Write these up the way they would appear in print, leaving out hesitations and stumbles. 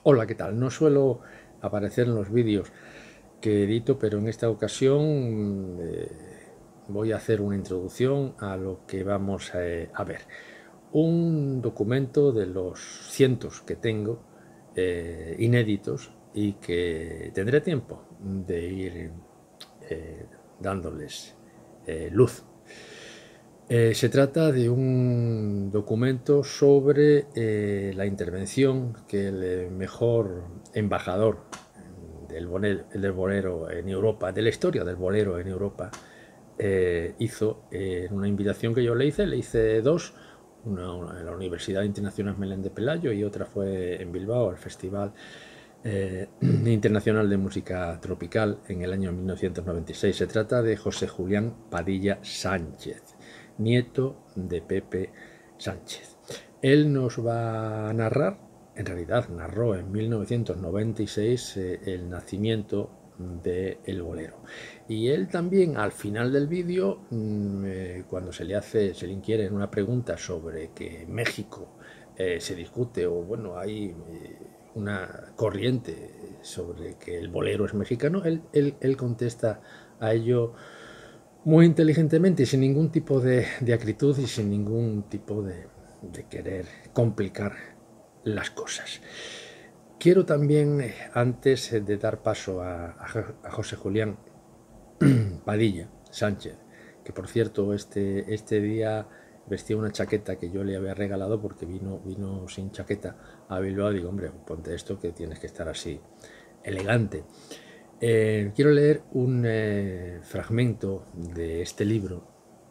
Hola, ¿qué tal? No suelo aparecer en los vídeos que edito, pero en esta ocasión voy a hacer una introducción a lo que vamos a ver. Un documento de los cientos que tengo inéditos y que tendré tiempo de ir dándoles luz. Se trata de un documento sobre la intervención que el mejor embajador del bolero en Europa, de la historia del bolero en Europa, hizo en una invitación que yo le hice dos, una en la Universidad Internacional Melén de Pelayo y otra fue en Bilbao, al Festival Internacional de Música Tropical en el año 1996. Se trata de José Julián Padilla Sánchez, nieto de Pepe Sánchez. Él nos va a narrar, en realidad narró en 1996 el nacimiento del bolero. Y él también al final del vídeo, cuando se le inquiere en una pregunta sobre que México se discute o bueno, hay una corriente sobre que el bolero es mexicano, él contesta a ello muy inteligentemente y sin ningún tipo de acritud y sin ningún tipo de querer complicar las cosas. Quiero también, antes de dar paso a José Julián Padilla Sánchez, que por cierto este día vestía una chaqueta que yo le había regalado porque vino sin chaqueta a Bilbao. Digo, hombre, ponte esto que tienes que estar así elegante. Quiero leer un fragmento de este libro,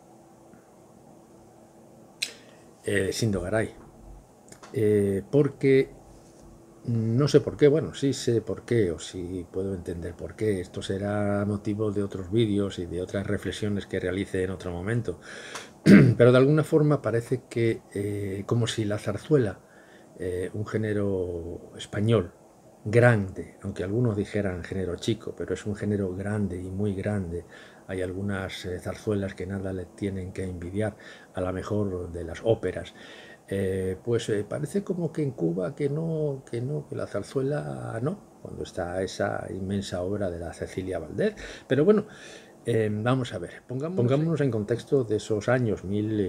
Sindo Garay, porque no sé por qué, bueno, sí sé por qué, o sí puedo entender por qué. Esto será motivo de otros vídeos y de otras reflexiones que realice en otro momento. Pero de alguna forma parece que, como si la zarzuela, un género español grande, aunque algunos dijeran género chico, pero es un género grande y muy grande. Hay algunas zarzuelas que nada le tienen que envidiar a la mejor de las óperas. Parece como que en Cuba que la zarzuela no, cuando está esa inmensa obra de la Cecilia Valdés. Pero bueno, vamos a ver, pongámonos en contexto de esos años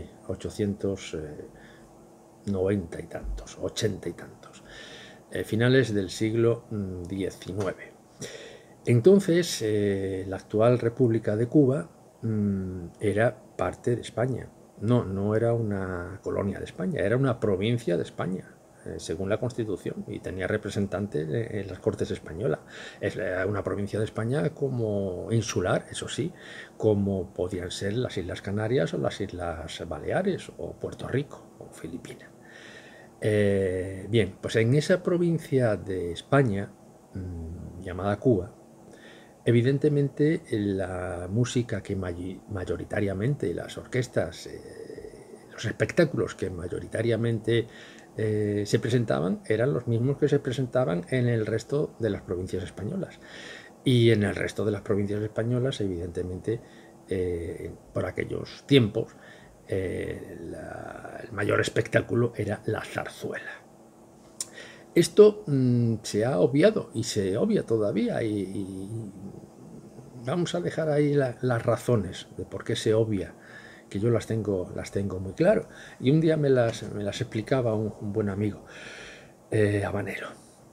1890 y tantos, 80 y tantos, finales del siglo XIX. Entonces, la actual República de Cuba era parte de España. No era una colonia de España, era una provincia de España, según la Constitución, y tenía representante en las Cortes Españolas. Era una provincia de España como insular, eso sí, como podían ser las Islas Canarias o las Islas Baleares o Puerto Rico o Filipinas. Bien, pues en esa provincia de España, llamada Cuba, evidentemente la música que mayoritariamente, las orquestas, los espectáculos que mayoritariamente se presentaban eran los mismos que se presentaban en el resto de las provincias españolas. Y en el resto de las provincias españolas, evidentemente, por aquellos tiempos, el mayor espectáculo era la zarzuela. Esto se ha obviado y se obvia todavía y vamos a dejar ahí las razones de por qué se obvia, que yo las tengo muy claro. Y un día me las explicaba un buen amigo habanero.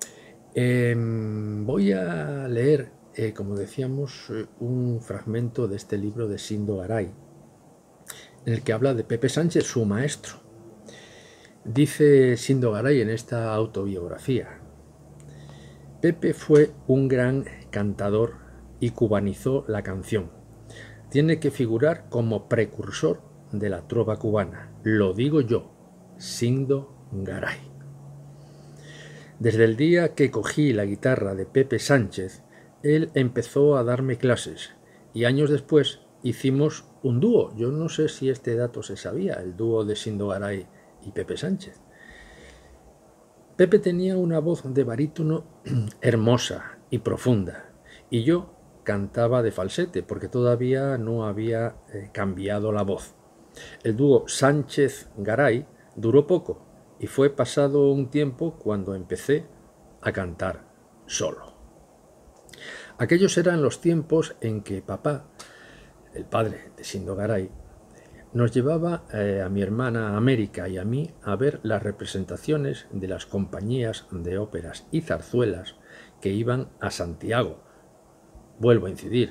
Voy a leer, como decíamos, un fragmento de este libro de Sindo Garay, en el que habla de Pepe Sánchez, su maestro. Dice Sindo Garay en esta autobiografía: Pepe fue un gran cantador y cubanizó la canción. Tiene que figurar como precursor de la trova cubana. Lo digo yo, Sindo Garay. Desde el día que cogí la guitarra de Pepe Sánchez, él empezó a darme clases y años después hicimos un dúo. Yo no sé si este dato se sabía, el dúo de Sindo Garay y Pepe Sánchez. Pepe tenía una voz de barítono hermosa y profunda, y yo cantaba de falsete porque todavía no había cambiado la voz. El dúo Sánchez-Garay duró poco y fue pasado un tiempo cuando empecé a cantar solo. Aquellos eran los tiempos en que papá, el padre de Sindo Garay, nos llevaba a mi hermana América y a mí a ver las representaciones de las compañías de óperas y zarzuelas que iban a Santiago. Vuelvo a incidir,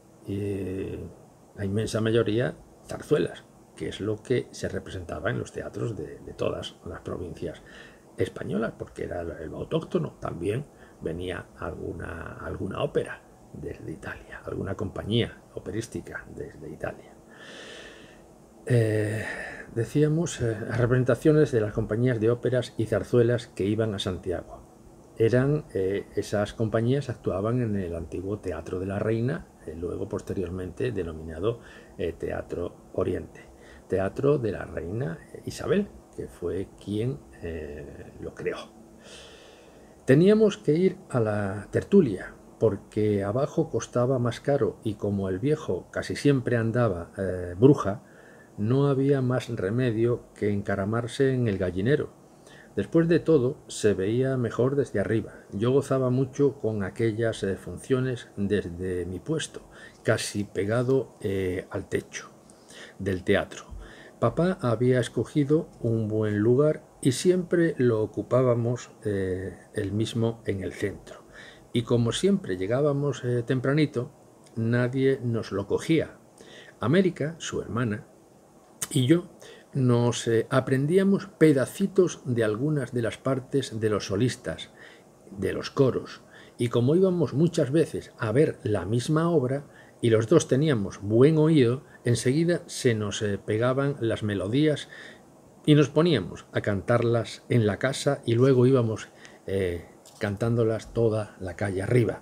la inmensa mayoría zarzuelas, que es lo que se representaba en los teatros de todas las provincias españolas, porque era el autóctono. También venía alguna ópera desde Italia, alguna compañía operística desde Italia. Decíamos, las representaciones de las compañías de óperas y zarzuelas que iban a Santiago. Esas compañías actuaban en el antiguo Teatro de la Reina, luego posteriormente denominado Teatro Oriente. Teatro de la Reina Isabel, que fue quien lo creó. Teníamos que ir a la tertulia, porque abajo costaba más caro, y como el viejo casi siempre andaba bruja, no había más remedio que encaramarse en el gallinero. Después de todo, se veía mejor desde arriba. Yo gozaba mucho con aquellas funciones desde mi puesto, casi pegado al techo del teatro. Papá había escogido un buen lugar y siempre lo ocupábamos el mismo en el centro. Y como siempre llegábamos tempranito, nadie nos lo cogía. América, su hermana, y yo nos aprendíamos pedacitos de algunas de las partes de los solistas, de los coros, y como íbamos muchas veces a ver la misma obra y los dos teníamos buen oído, enseguida se nos pegaban las melodías y nos poníamos a cantarlas en la casa y luego íbamos cantándolas toda la calle arriba.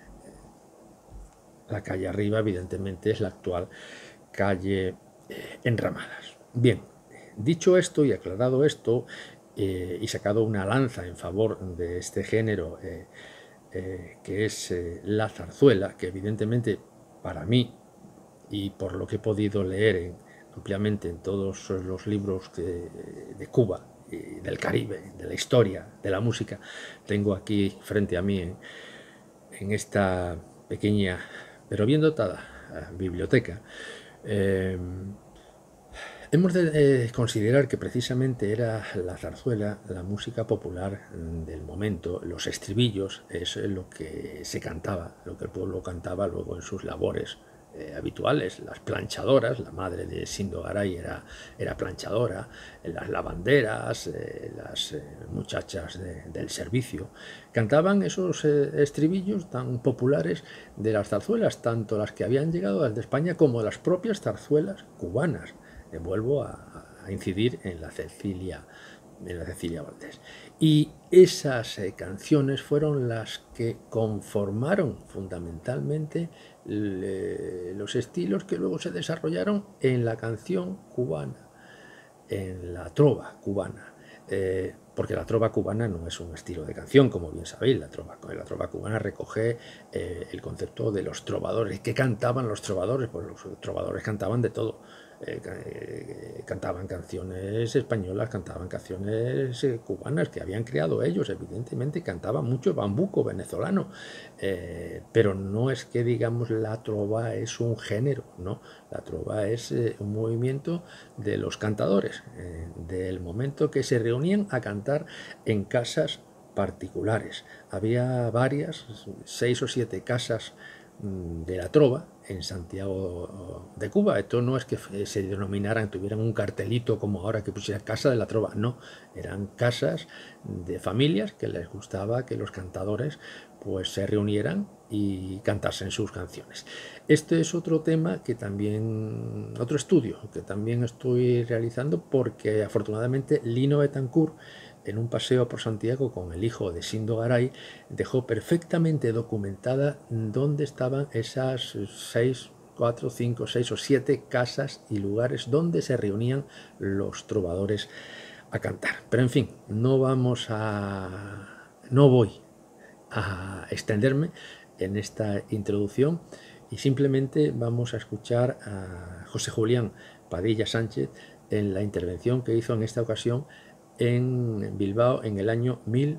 La calle arriba, evidentemente, es la actual calle Enramadas. Bien, dicho esto y aclarado esto, y sacado una lanza en favor de este género que es la zarzuela, que evidentemente para mí, y por lo que he podido leer ampliamente en todos los libros de Cuba y del Caribe, de la historia, de la música, tengo aquí frente a mí en esta pequeña pero bien dotada biblioteca, hemos de considerar que precisamente era la zarzuela, la música popular del momento, los estribillos, es lo que se cantaba, lo que el pueblo cantaba luego en sus labores habituales. Las planchadoras, la madre de Sindo Garay era planchadora, las lavanderas, las muchachas del servicio, cantaban esos estribillos tan populares de las zarzuelas, tanto las que habían llegado desde España como las propias zarzuelas cubanas. Vuelvo a incidir en la Cecilia Valdés. Y esas canciones fueron las que conformaron fundamentalmente los estilos que luego se desarrollaron en la canción cubana, en la trova cubana. Porque la trova cubana no es un estilo de canción, como bien sabéis. La trova cubana recoge el concepto de los trovadores. ¿Qué cantaban los trovadores? Pues los trovadores cantaban de todo. Cantaban canciones españolas, cantaban canciones cubanas que habían creado ellos, evidentemente cantaban mucho bambuco venezolano, pero no es que digamos la trova es un género, no, la trova es un movimiento de los cantadores del momento que se reunían a cantar en casas particulares. Había varias, 6 o 7 casas de la trova en Santiago de Cuba. Esto no es que se denominaran, tuvieran un cartelito como ahora que pusiera Casa de la Trova, no, eran casas de familias que les gustaba que los cantadores pues se reunieran y cantasen sus canciones. Este es otro tema que también, otro estudio que también estoy realizando, porque afortunadamente Lino Betancourt, en un paseo por Santiago con el hijo de Sindo Garay, dejó perfectamente documentada dónde estaban esas 4, 5, 6 o 7 casas y lugares donde se reunían los trovadores a cantar. Pero en fin, no voy a extenderme en esta introducción y simplemente vamos a escuchar a José Julián Padilla Sánchez en la intervención que hizo en esta ocasión en Bilbao en el año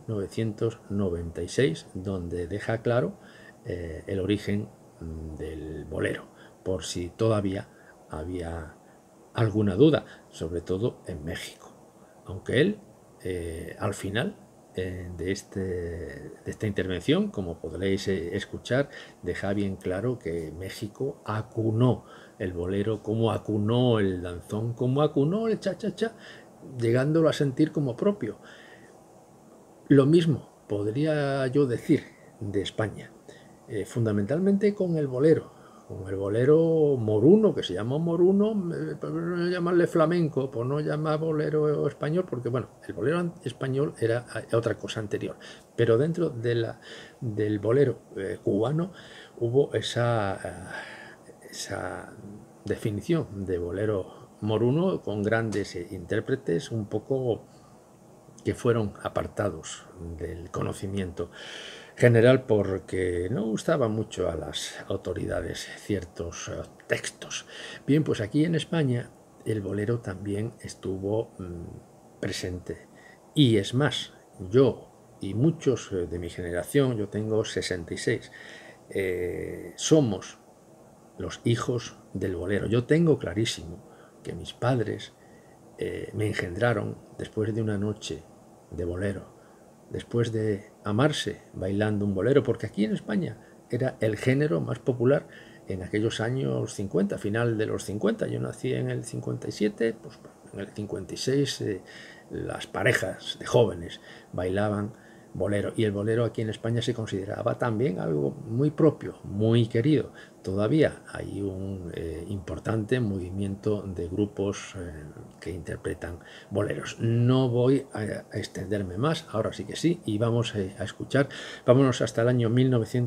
1996, donde deja claro el origen del bolero, por si todavía había alguna duda, sobre todo en México. Aunque él, al final de esta intervención, como podréis escuchar, deja bien claro que México acunó el bolero, como acunó el danzón, como acunó el cha-cha-cha, llegándolo a sentir como propio. Lo mismo podría yo decir de España, fundamentalmente con el bolero moruno, que se llama moruno, por no llamarle flamenco, por no llamar bolero español, porque bueno, el bolero español era otra cosa anterior, pero dentro del bolero cubano hubo esa definición de bolero moruno con grandes intérpretes un poco que fueron apartados del conocimiento general porque no gustaba mucho a las autoridades ciertos textos. Bien, pues aquí en España el bolero también estuvo presente. Y es más, yo y muchos de mi generación, yo tengo 66, somos los hijos del bolero. Yo tengo clarísimo que mis padres me engendraron después de una noche de bolero, después de amarse bailando un bolero, porque aquí en España era el género más popular en aquellos años 50, final de los 50. Yo nací en el 57, pues en el 56 las parejas de jóvenes bailaban bolero, y el bolero aquí en España se consideraba también algo muy propio, muy querido. Todavía hay un importante movimiento de grupos que interpretan boleros. No voy a extenderme más, ahora sí que sí, y vamos a escuchar, vámonos hasta el año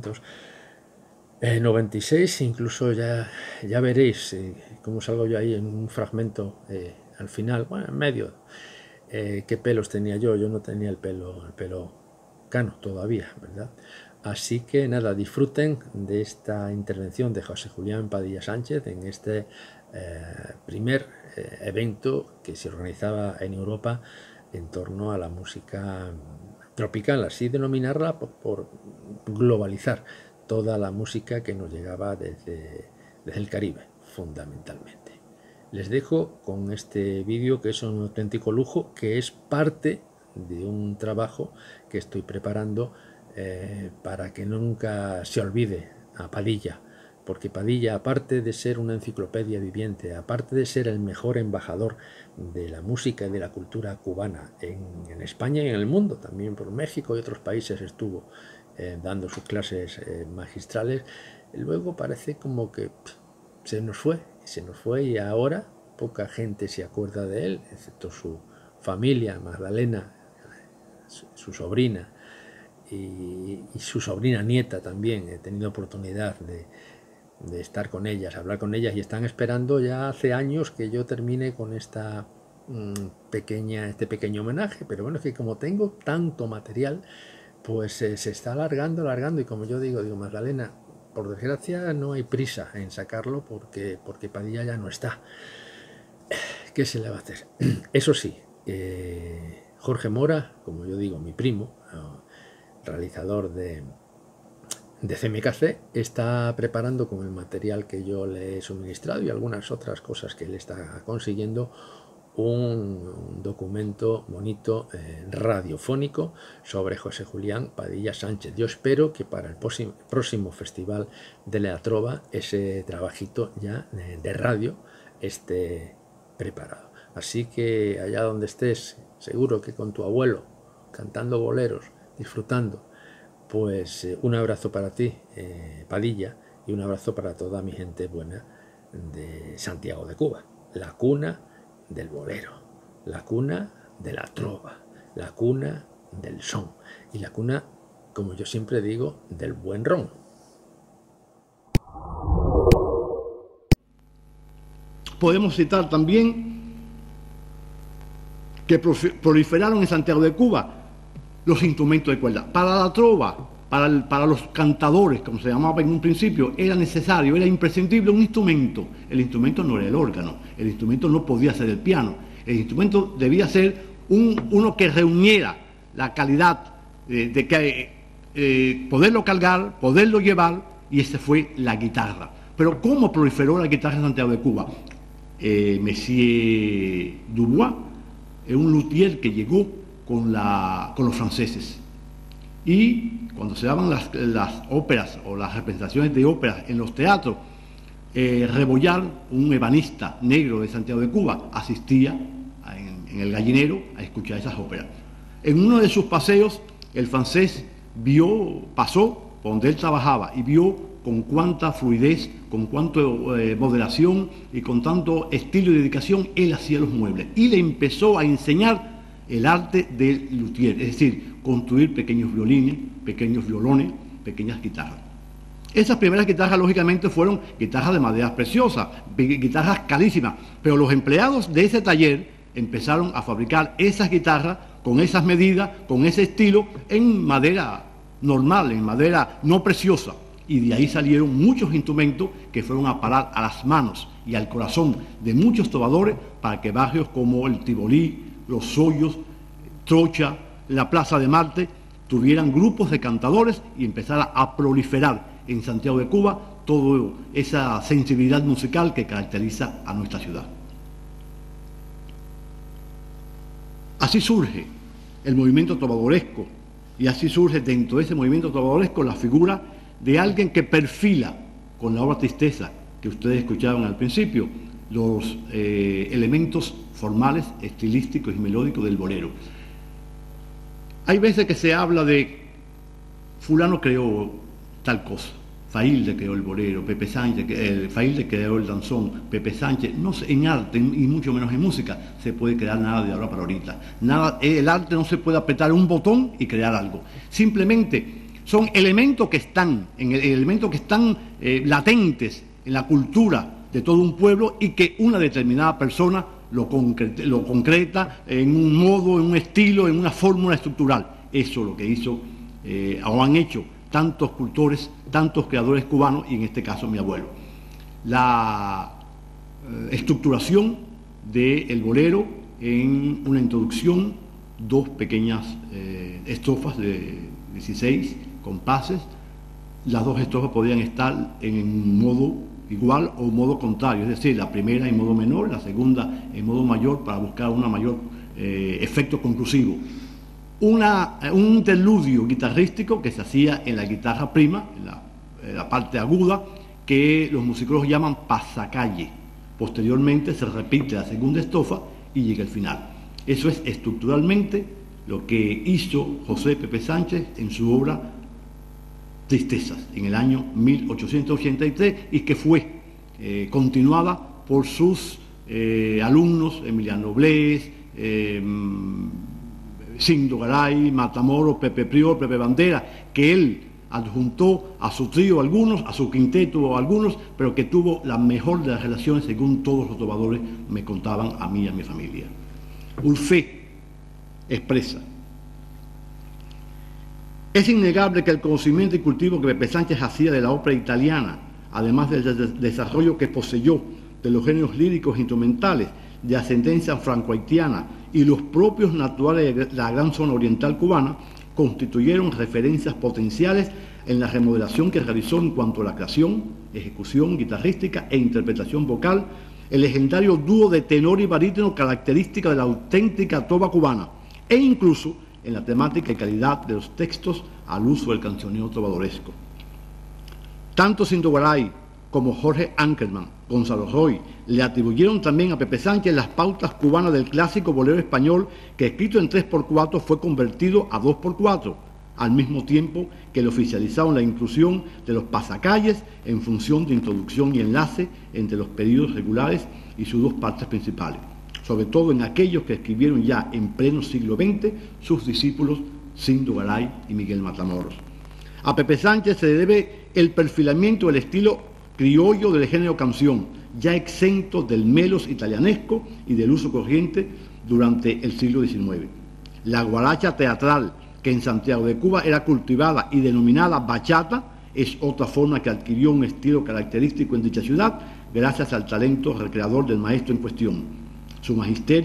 1996, incluso ya veréis cómo salgo yo ahí en un fragmento al final, bueno, en medio, qué pelos tenía yo no tenía el pelo cano todavía, ¿verdad? Así que nada, disfruten de esta intervención de José Julián Padilla Sánchez en este primer evento que se organizaba en Europa en torno a la música tropical, así denominarla por globalizar toda la música que nos llegaba desde el Caribe, fundamentalmente. Les dejo con este vídeo que es un auténtico lujo, que es parte de un trabajo que estoy preparando para que nunca se olvide a Padilla, porque Padilla, aparte de ser una enciclopedia viviente, aparte de ser el mejor embajador de la música y de la cultura cubana en España y en el mundo, también por México y otros países estuvo dando sus clases magistrales, luego parece como que se nos fue y ahora poca gente se acuerda de él, excepto su familia, Magdalena, su sobrina y su sobrina nieta también. He tenido oportunidad de estar con ellas, hablar con ellas, y están esperando ya hace años que yo termine con este pequeño homenaje, pero bueno, es que como tengo tanto material, pues se está alargando, y como yo digo, Magdalena, por desgracia no hay prisa en sacarlo porque Padilla ya no está. ¿Qué se le va a hacer? Eso sí, Jorge Mora, como yo digo, mi primo, realizador de CMKC, está preparando con el material que yo le he suministrado y algunas otras cosas que él está consiguiendo un documento bonito radiofónico sobre José Julián Padilla Sánchez. Yo espero que para el próximo Festival de la Trova ese trabajito ya de radio esté preparado. Así que allá donde estés, seguro que con tu abuelo, cantando boleros, disfrutando, pues un abrazo para ti, Padilla, y un abrazo para toda mi gente buena de Santiago de Cuba, la cuna del bolero, la cuna de la trova, la cuna del son y la cuna, como yo siempre digo, del buen ron. Podemos citar también que proliferaron en Santiago de Cuba los instrumentos de cuerda. Para la trova, para los cantadores, como se llamaba en un principio, era necesario, era imprescindible un instrumento. El instrumento no era el órgano, el instrumento no podía ser el piano, el instrumento debía ser uno que reuniera la calidad de que poderlo cargar, poderlo llevar, y esa fue la guitarra. Pero ¿cómo proliferó la guitarra en Santiago de Cuba? Monsieur Dubois es un luthier que llegó con los franceses, y cuando se daban las óperas o las representaciones de óperas en los teatros, Rebollar, un ebanista negro de Santiago de Cuba, asistía en el Gallinero a escuchar esas óperas. En uno de sus paseos, el francés pasó por donde él trabajaba y vio con cuánta fluidez, con cuánta moderación y con tanto estilo y dedicación él hacía los muebles, y le empezó a enseñar el arte del luthier, es decir, construir pequeños violines, pequeños violones, pequeñas guitarras. Esas primeras guitarras, lógicamente, fueron guitarras de madera preciosa, guitarras carísimas, pero los empleados de ese taller empezaron a fabricar esas guitarras con esas medidas, con ese estilo, en madera normal, en madera no preciosa, y de ahí salieron muchos instrumentos que fueron a parar a las manos y al corazón de muchos trovadores, para que barrios como el Tibolí, Los Hoyos, Trocha, la Plaza de Marte tuvieran grupos de cantadores y empezara a proliferar en Santiago de Cuba toda esa sensibilidad musical que caracteriza a nuestra ciudad. Así surge el movimiento trovadoresco, y así surge dentro de ese movimiento trovadoresco la figura de alguien que perfila con la obra Tristeza, que ustedes escucharon al principio, los elementos formales, estilísticos y melódicos del bolero. Hay veces que se habla de fulano creó tal cosa, Failde creó el bolero, Pepe Sánchez, Failde creó el danzón, Pepe Sánchez. No sé, en arte y mucho menos en música se puede crear nada de ahora para ahorita. Nada, el arte no se puede apretar un botón y crear algo. Simplemente son elementos que están, latentes en la cultura de todo un pueblo, y que una determinada persona lo concreta en un modo, en un estilo, en una fórmula estructural. Eso es lo que hizo o han hecho tantos cultores, tantos creadores cubanos, y en este caso mi abuelo. La estructuración del bolero en una introducción, dos pequeñas estrofas de 16 compases. Las dos estrofas podían estar en modo igual o modo contrario, es decir, la primera en modo menor, la segunda en modo mayor, para buscar un mayor efecto conclusivo. Un interludio guitarrístico que se hacía en la guitarra prima, en la parte aguda, que los musicólogos llaman pasacalle. Posteriormente se repite la segunda estrofa y llega el final. Eso es estructuralmente lo que hizo José Pepe Sánchez en su obra Tristezas, en el año 1883, y que fue continuada por sus alumnos, Emiliano Blés, Sindo Garay, Matamoros, Pepe Prior, Pepe Bandera, que él adjuntó a su trío algunos, a su quinteto algunos, pero que tuvo la mejor de las relaciones, según todos los trovadores me contaban a mí y a mi familia. Ulfé expresa: es innegable que el conocimiento y cultivo que Pepe Sánchez hacía de la ópera italiana, además del desarrollo que poseyó de los géneros líricos e instrumentales de ascendencia franco-haitiana y los propios naturales de la gran zona oriental cubana, constituyeron referencias potenciales en la remodelación que realizó en cuanto a la creación, ejecución guitarrística e interpretación vocal, el legendario dúo de tenor y barítono característica de la auténtica trova cubana, e incluso en la temática y calidad de los textos al uso del cancionero trovadoresco. Tanto Sindo Garay como Jorge Ankerman, Gonzalo Roy, le atribuyeron también a Pepe Sánchez las pautas cubanas del clásico bolero español, que escrito en 3x4 fue convertido a 2x4, al mismo tiempo que le oficializaron la inclusión de los pasacalles en función de introducción y enlace entre los periodos regulares y sus dos partes principales, sobre todo en aquellos que escribieron ya en pleno siglo XX sus discípulos Sindo Garay y Miguel Matamoros. A Pepe Sánchez se le debe el perfilamiento del estilo criollo del género canción, ya exento del melos italianesco y del uso corriente durante el siglo XIX. La guaracha teatral, que en Santiago de Cuba era cultivada y denominada bachata, es otra forma que adquirió un estilo característico en dicha ciudad gracias al talento recreador del maestro en cuestión. Su magisterio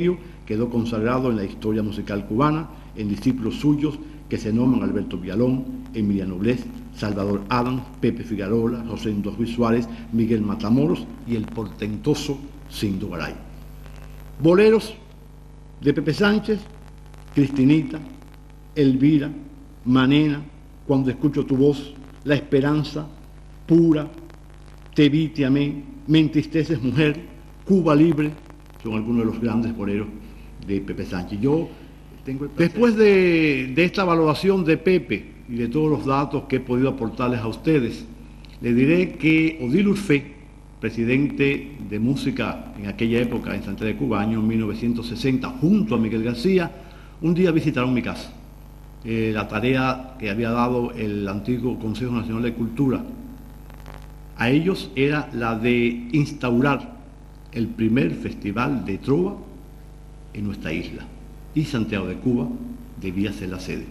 quedó consagrado en la historia musical cubana, en discípulos suyos que se nombran Alberto Villalón, Emiliano Blés, Salvador Adams, Pepe Figueroa, Rosendo Ruiz Suárez, Miguel Matamoros y el portentoso Sindo Garay. Boleros de Pepe Sánchez: Cristinita, Elvira, Manena, Cuando escucho tu voz, La esperanza, Pura, Te vi, te amé, Me entristeces mujer, Cuba libre, son algunos de los grandes boleros de Pepe Sánchez. Después de esta valoración de Pepe y de todos los datos que he podido aportarles a ustedes, les diré que Odile Urfé, presidente de música en aquella época en Santiago de Cuba, año 1960, junto a Miguel García, un día visitaron mi casa. La tarea que había dado el antiguo Consejo Nacional de Cultura a ellos era la de instaurar el primer festival de trova en nuestra isla, y Santiago de Cuba debía ser la sede.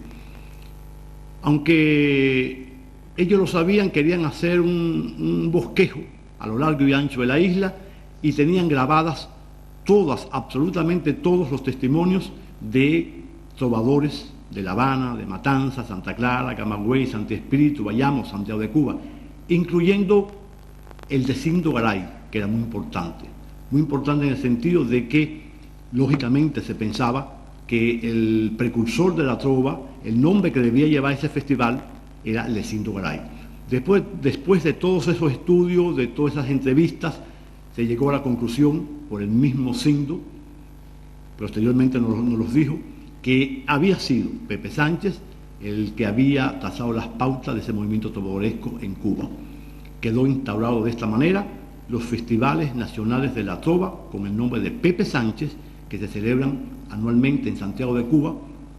Aunque ellos lo sabían, querían hacer un bosquejo a lo largo y ancho de la isla y tenían grabadas todas, absolutamente todos los testimonios de trovadores de La Habana, de Matanzas, Santa Clara, Camagüey, Santi Espíritu, Bayamo, Santiago de Cuba, incluyendo el de Sindo Garay, que era muy importante en el sentido de que, lógicamente, se pensaba que el precursor de la trova, el nombre que debía llevar ese festival, era el de Sindo Garay. Después de todos esos estudios, de todas esas entrevistas, se llegó a la conclusión, por el mismo Sindo, posteriormente nos los dijo, que había sido Pepe Sánchez el que había trazado las pautas de ese movimiento trovadoresco en Cuba. Quedó instaurado de esta manera los festivales nacionales de la trova con el nombre de Pepe Sánchez, que se celebran anualmente en Santiago de Cuba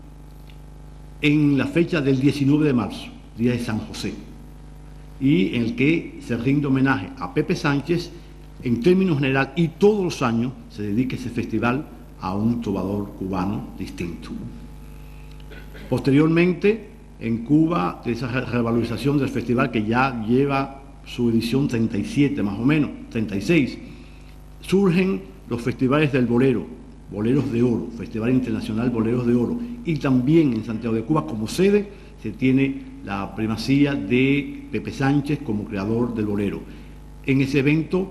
en la fecha del 19 de marzo, día de San José, y en el que se rinde homenaje a Pepe Sánchez en términos general, y todos los años se dedica ese festival a un trovador cubano distinto. Posteriormente, en Cuba, de esa revalorización del festival que ya lleva su edición 37 más o menos, 36, surgen los festivales del bolero, Boleros de Oro, Festival Internacional Boleros de Oro, y también en Santiago de Cuba como sede se tiene la primacía de Pepe Sánchez como creador del bolero. En ese evento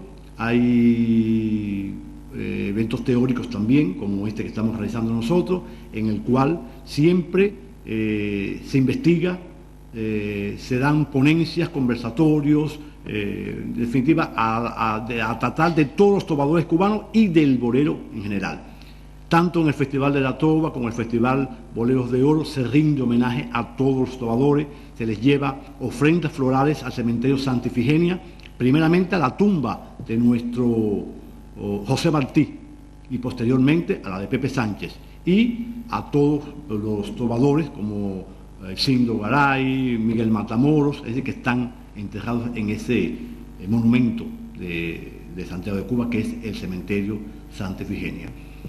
hay eventos teóricos también, como este que estamos realizando nosotros, en el cual siempre se investiga, se dan ponencias, conversatorios, en definitiva, a tratar de todos los trovadores cubanos y del bolero en general. Tanto en el Festival de la Trova como en el Festival Boleros de Oro se rinde homenaje a todos los trovadores, se les lleva ofrendas florales al cementerio Santa Ifigenia, primeramente a la tumba de nuestro José Martí y posteriormente a la de Pepe Sánchez, y a todos los trovadores como Sindo Garay, Miguel Matamoros, es decir, que están enterrados en ese monumento de Santiago de Cuba, que es el cementerio Santa Ifigenia.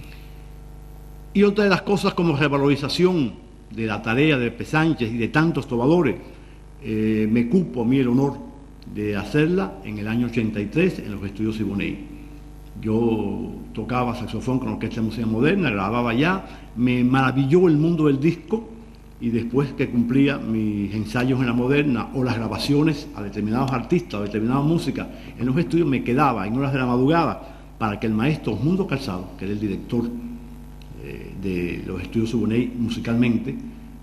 Y otra de las cosas, como revalorización de la tarea de Pepe Sánchez y de tantos trovadores, me cupo a mí el honor de hacerla en el año 83 en los estudios Siboney. Yo tocaba saxofón con la Orquesta de Música Moderna, grababa ya, me maravilló el mundo del disco, y después que cumplía mis ensayos en la Moderna o las grabaciones a determinados artistas o determinada música en los estudios, me quedaba en horas de la madrugada para que el maestro Osmundo Calzado, que era el director de los estudios Siboney musicalmente,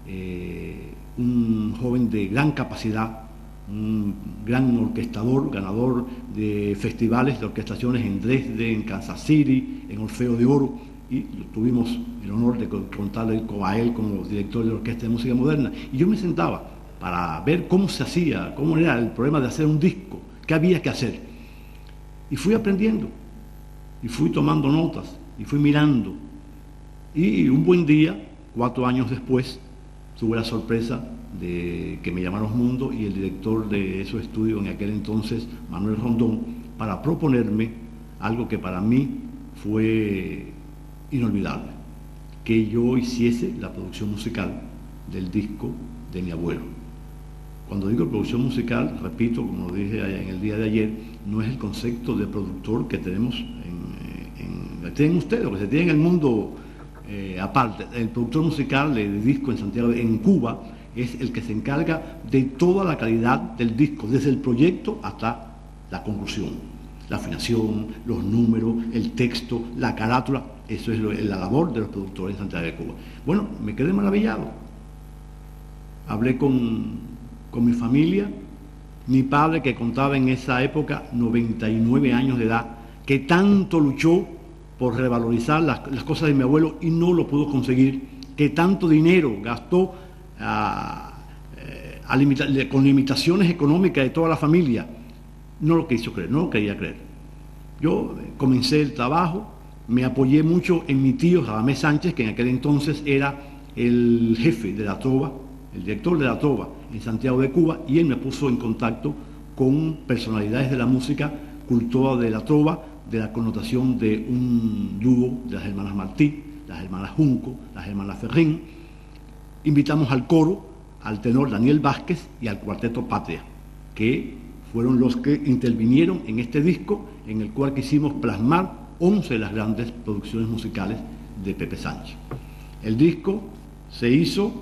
un joven de gran capacidad, un gran orquestador, ganador de festivales de orquestaciones en Dresde, en Kansas City, en Orfeo de Oro, y tuvimos el honor de contarle a él como director de la Orquesta de Música Moderna. Y yo me sentaba para ver cómo se hacía, cómo era el problema de hacer un disco, qué había que hacer. Y fui aprendiendo, y fui tomando notas, y fui mirando. Y un buen día, 4 años después, tuve la sorpresa de que me llamaron Mundo y el director de esos estudios en aquel entonces, Manuel Rondón, para proponerme algo que para mí fue inolvidable, que yo hiciese la producción musical del disco de mi abuelo. Cuando digo producción musical, repito, como lo dije en el día de ayer, no es el concepto de productor que tenemos tienen ustedes, o que se tiene en el mundo aparte. El productor musical de disco en Santiago, en Cuba, es el que se encarga de toda la calidad del disco, desde el proyecto hasta la conclusión. La afinación, los números, el texto, la carátula, eso es la labor de los productores en Santiago de Cuba. Bueno, me quedé maravillado. Hablé con mi familia, mi padre, que contaba en esa época 99 años de edad, que tanto luchó por revalorizar las cosas de mi abuelo y no lo pudo conseguir, que tanto dinero gastó con limitaciones económicas de toda la familia. No lo quiso creer, no lo quería creer. Yo comencé el trabajo, me apoyé mucho en mi tío Radamés Sánchez, que en aquel entonces era el jefe de la trova, el director de la trova en Santiago de Cuba, y él me puso en contacto con personalidades de la música, cultora de la trova, de la connotación de un dúo de las hermanas Martí, las hermanas Junco, las hermanas Ferrín. Invitamos al coro, al tenor Daniel Vázquez y al cuarteto Patria, que fueron los que intervinieron en este disco, en el cual quisimos plasmar 11 de las grandes producciones musicales de Pepe Sánchez. El disco se hizo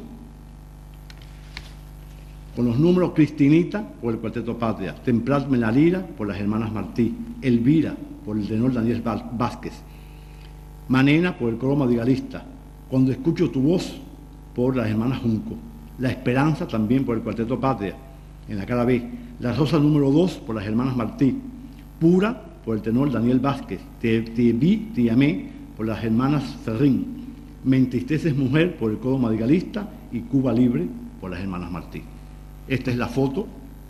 con los números Cristinita por el cuarteto Patria, Templadme la lira por las hermanas Martí, Elvira por el tenor Daniel Vázquez, Manena por el coro madrigalista, Cuando escucho tu voz por las hermanas Junco, La Esperanza también por el cuarteto Patria, en la cara B, La Rosa número 2 por las hermanas Martí, Pura por el tenor Daniel Vázquez, Te vi, te llamé por las hermanas Ferrín, Me entristeces mujer por el coro madrigalista y Cuba Libre por las hermanas Martí. Esta es la foto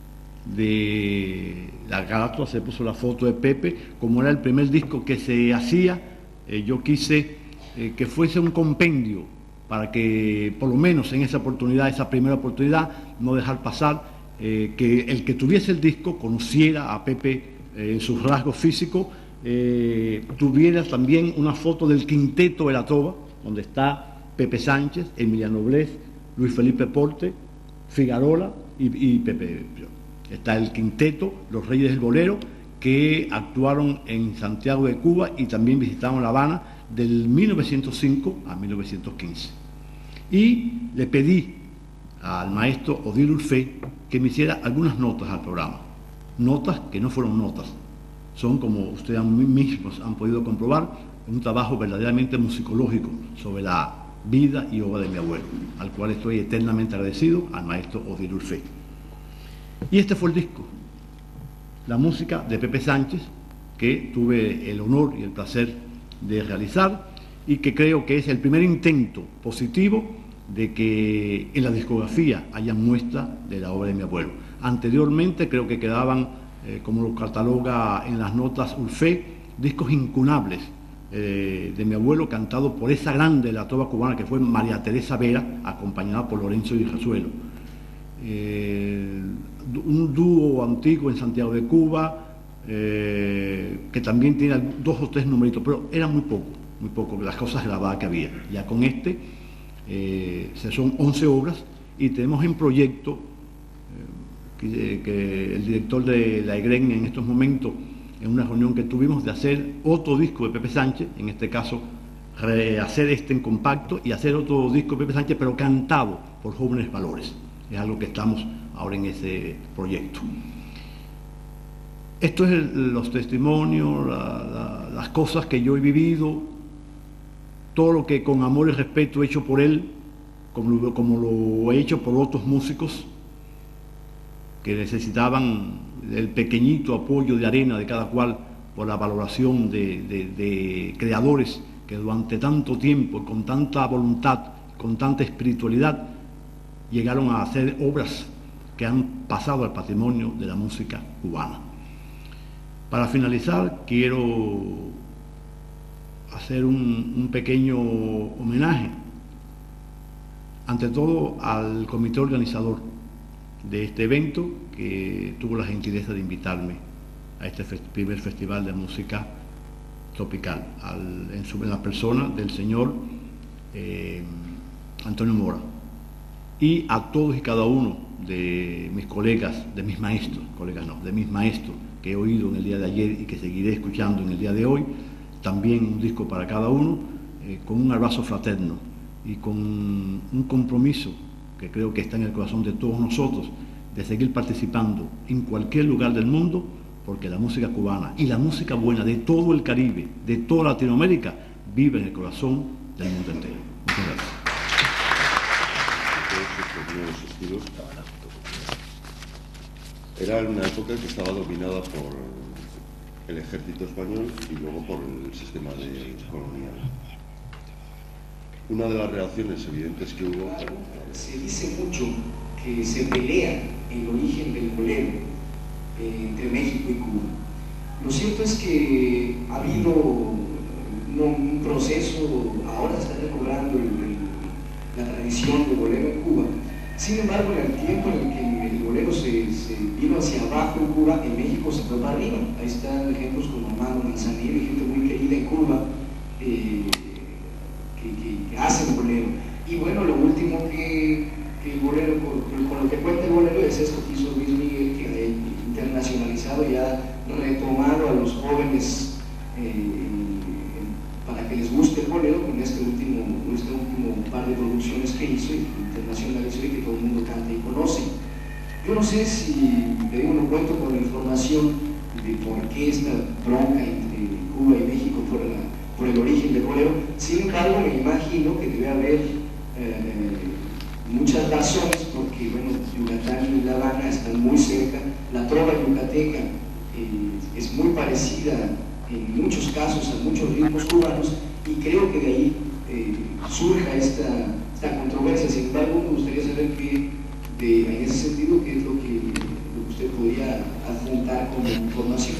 de la carátula, se puso la foto de Pepe. Como era el primer disco que se hacía, yo quise que fuese un compendio para que, por lo menos en esa oportunidad, esa primera oportunidad, no dejar pasar que el que tuviese el disco conociera a Pepe en sus rasgos físicos, tuviera también una foto del quinteto de la trova, donde está Pepe Sánchez, Emiliano Blés, Luis Felipe Porte, Figarola y Pepe. Está el quinteto, los Reyes del Bolero, que actuaron en Santiago de Cuba y también visitaron La Habana del 1905 a 1915. Y le pedí al maestro Odile Urfé que me hiciera algunas notas al programa. Notas que no fueron notas. Son, como ustedes mismos han podido comprobar, un trabajo verdaderamente musicológico sobre la vida y obra de mi abuelo, al cual estoy eternamente agradecido, al maestro Odile Urfé. Y este fue el disco, la música de Pepe Sánchez, que tuve el honor y el placer de realizar y que creo que es el primer intento positivo de que en la discografía haya muestra de la obra de mi abuelo. Anteriormente creo que quedaban, como lo cataloga en las notas Urfé, discos incunables de mi abuelo, cantado por esa grande de la trova cubana que fue María Teresa Vera, acompañada por Lorenzo Di Resuelo. Un dúo antiguo en Santiago de Cuba, que también tiene 2 o 3 numeritos, pero era muy poco las cosas grabadas que había. Ya con este son 11 obras y tenemos en proyecto que el director de la EGREN en estos momentos, en una reunión que tuvimos, de hacer otro disco de Pepe Sánchez, en este caso rehacer este en compacto y hacer otro disco de Pepe Sánchez, pero cantado por Jóvenes Valores. Es algo que estamos ahora en ese proyecto. Esto es los testimonios, las cosas que yo he vivido, todo lo que con amor y respeto he hecho por él, como lo he hecho por otros músicos que necesitaban el pequeñito apoyo de arena de cada cual por la valoración de creadores que durante tanto tiempo, con tanta voluntad, con tanta espiritualidad, llegaron a hacer obras que han pasado al patrimonio de la música cubana. Para finalizar, quiero hacer un pequeño homenaje, ante todo al comité organizador de este evento, que tuvo la gentileza de invitarme a este primer festival de música tropical, en la persona del señor Antonio Mora, y a todos y cada uno de mis colegas, de mis maestros, de mis maestros que he oído en el día de ayer y que seguiré escuchando en el día de hoy, también un disco para cada uno, con un abrazo fraterno y con un compromiso que creo que está en el corazón de todos nosotros, de seguir participando en cualquier lugar del mundo, porque la música cubana y la música buena de todo el Caribe, de toda Latinoamérica, vive en el corazón del mundo entero. Muchas gracias. Era una época que estaba dominada por el ejército español y luego por el sistema colonial. Una de las reacciones evidentes que hubo... Se dice mucho que se pelea el origen del bolero entre México y Cuba. Lo cierto es que ha habido un proceso, ahora se está recobrando la tradición del bolero en Cuba. Sin embargo, en el tiempo en el que el bolero se vino hacia abajo en Cuba, en México se fue para arriba. Ahí están ejemplos como Armando Manzanero y gente muy querida en Cuba que hacen bolero. Y bueno, lo último que el bolero, con lo que cuenta el bolero, es esto que hizo Luis Miguel, que ha internacionalizado y ha retomado a los jóvenes para que les guste el bolero con este último par de producciones que hizo y internacionalizó y que todo el mundo canta y conoce. Yo no sé si, le digo, no cuento con la información de por qué esta bronca entre Cuba y México por el origen del bolero. Sin embargo, me imagino que debe haber muchas razones, porque bueno, Yucatán y La Habana están muy cerca. La trova yucateca es muy parecida en muchos casos a muchos ritmos cubanos, y creo que de ahí surja esta controversia. Sin embargo, me gustaría saber en ese sentido qué es lo que usted podría adjuntar como información.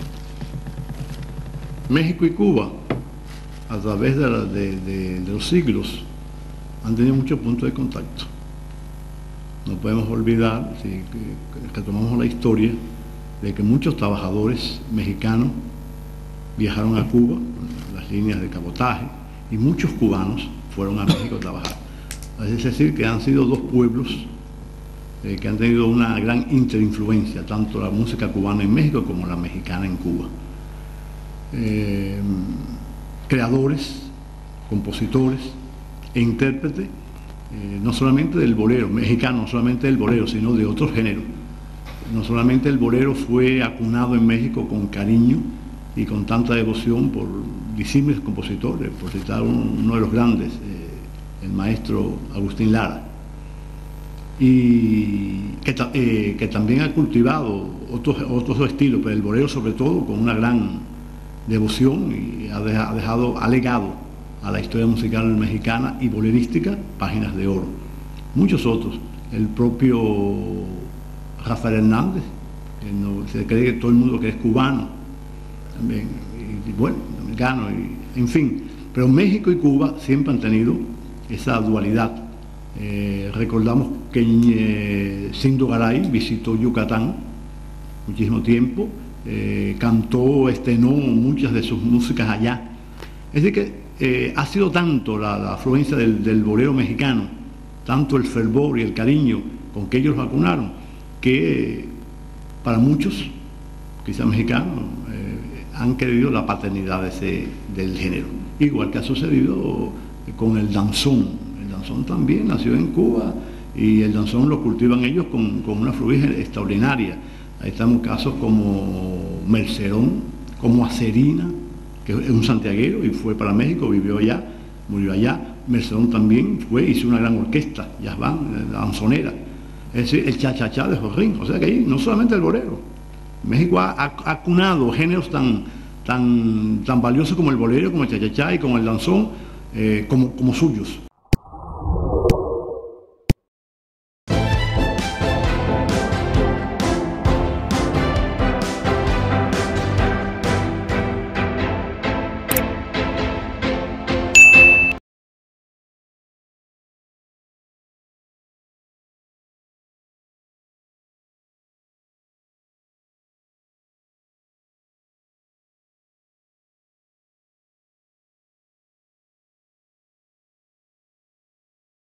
México y Cuba, a través de los siglos, han tenido muchos puntos de contacto. No podemos olvidar, si retomamos la historia, de que muchos trabajadores mexicanos viajaron a Cuba, las líneas de cabotaje, y muchos cubanos fueron a México a trabajar. Es decir, que han sido dos pueblos que han tenido una gran interinfluencia, tanto la música cubana en México como la mexicana en Cuba. Creadores, compositores e intérpretes, no solamente del bolero mexicano, no solamente del bolero, sino de otros géneros. No solamente el bolero fue acunado en México con cariño y con tanta devoción por disímiles compositores, por citar uno de los grandes, el maestro Agustín Lara, y que también ha cultivado otros estilos, pero el bolero sobre todo con una gran devoción, y ha legado a la historia musical mexicana y bolerística páginas de oro. Muchos otros, el propio Rafael Hernández, que no, se cree que todo el mundo que es cubano, también, y bueno, dominicano, en fin, pero México y Cuba siempre han tenido esa dualidad. Recordamos que Sindo Garay visitó Yucatán muchísimo tiempo, cantó, estrenó muchas de sus músicas allá. Es decir que ha sido tanto la afluencia del bolero mexicano, tanto el fervor y el cariño con que ellos vacunaron, que para muchos, quizás mexicanos, han querido la paternidad del género. Igual que ha sucedido con el danzón. El danzón también nació en Cuba y el danzón lo cultivan ellos con una fluidez extraordinaria. Ahí estamos casos como Mercerón, como Acerina, que es un santiaguero y fue para México, vivió allá, murió allá. Mercerón también hizo una gran orquesta, jazz band, la danzonera. Es decir, el cha-cha-cha de Jorrín. O sea que ahí no solamente el bolero. México ha acunado géneros tan valiosos como el bolero, como el cha-cha-cha y como el danzón, como suyos.